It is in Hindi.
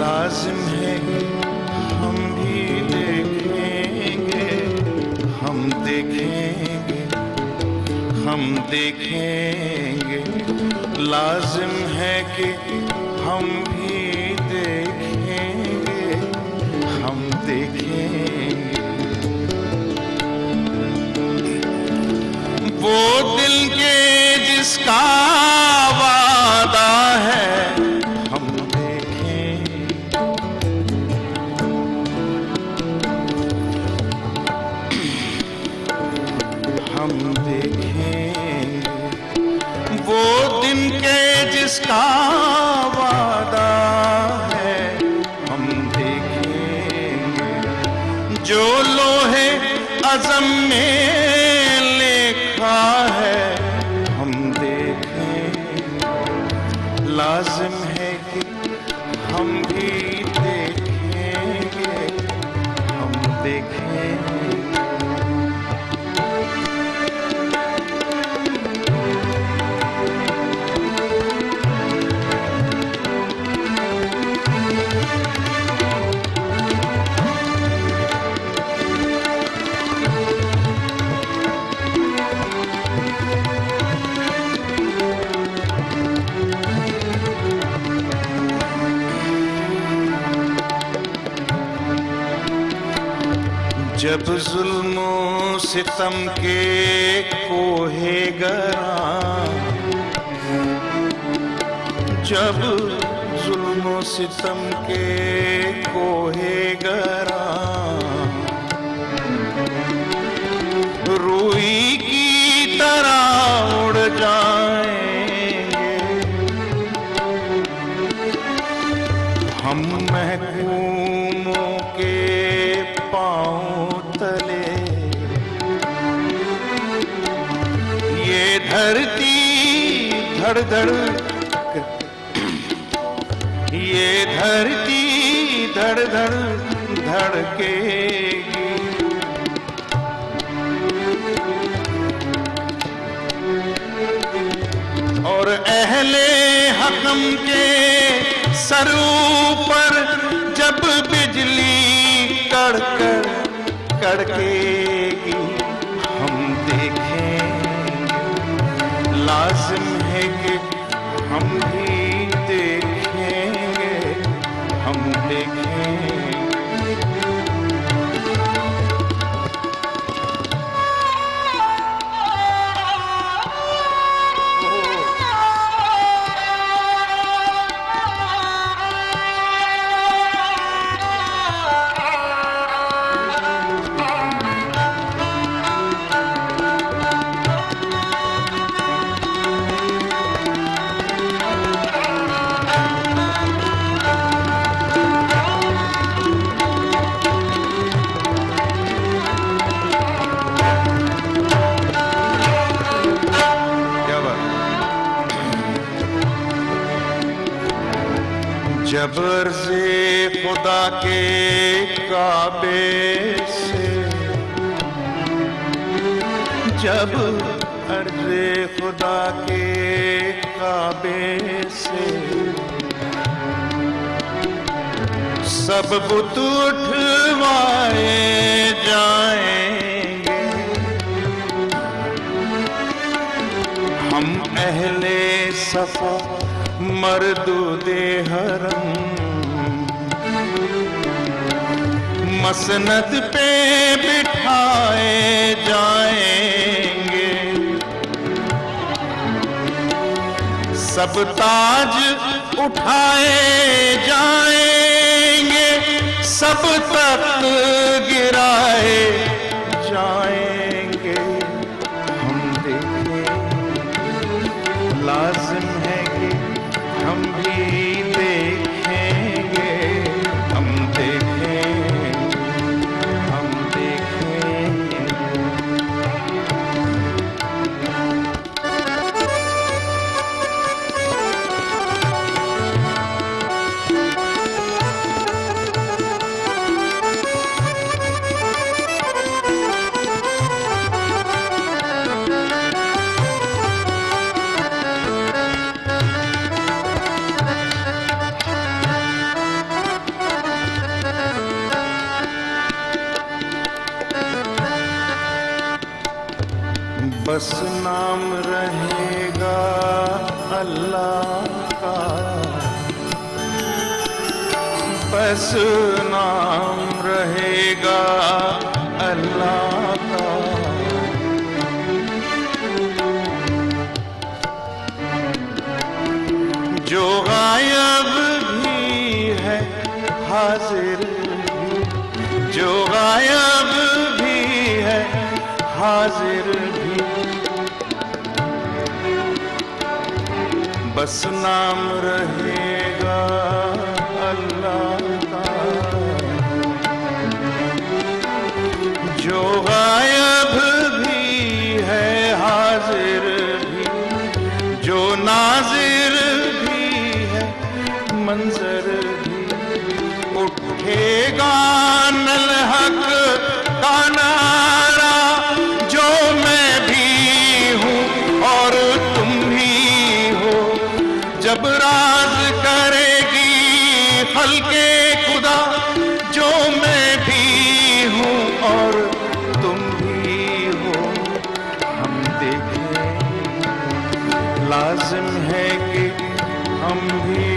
लाजिम है कि हम भी देखेंगे, हम देखेंगे, हम देखेंगे। लाजिम है कि हम भी देखेंगे, हम देखेंगे। वो दिल के जिसका वादा है, हम देखेंगे, हम देखेंगे। वो दिन के जिसका वादा है, हम देखेंगे। जो लोहे अज़म में लिखा है, हम देखेंगे। लाजिम है कि हम भी देखेंगे, हम देखेंगे। जब जुल्मो सितम के कोहे गरा, जब जुल्मो सितम के कोहे गरा, रूई की तरह उड़ जाएंगे हम महकूमों के पाँव तले। ये धरती धड़ धड़, ये धरती धड़ धड़ धड़केगी। और अहले हकम के सरों पर जब बिजली कड़कड़ कड़केगी, हम देखेंगे। लाजिम है कि हम भी देखेंगे, हम देखेंगे। जब अर्ज़े खुदा के काबे से, जब अर्ज़े खुदा के काबे से सब बुत उठवाए जाएंगे, हम अहले सफा मर्दूदे हरम मसनद पे बिठाए जाएंगे। सब ताज उठाए जाएंगे, सब तख्त गिराए जाएंगे, हम देखेंगे। लाजिम है कि हम भी देखेंगे, हम देखेंगे, हम देखेंगे। बस नाम रहेगा अल्लाह का, बस नाम रहेगा अल्लाह का। जो गायब भी है हाजिर भी, जो गायब भी है हाजिर भी, बस नाम रहेगा अल्लाह का। जो गायब भी है हाजिर भी, जो नाजिर भी है मंजर भी, उठेगा नल हक का नारा, जो मैं भी हूँ और तुम भी हो। जब राज करेगी खल्के खुदा, जो मैं भी हूँ और तुम भी हो। हम देखें लाजिम है कि हम भी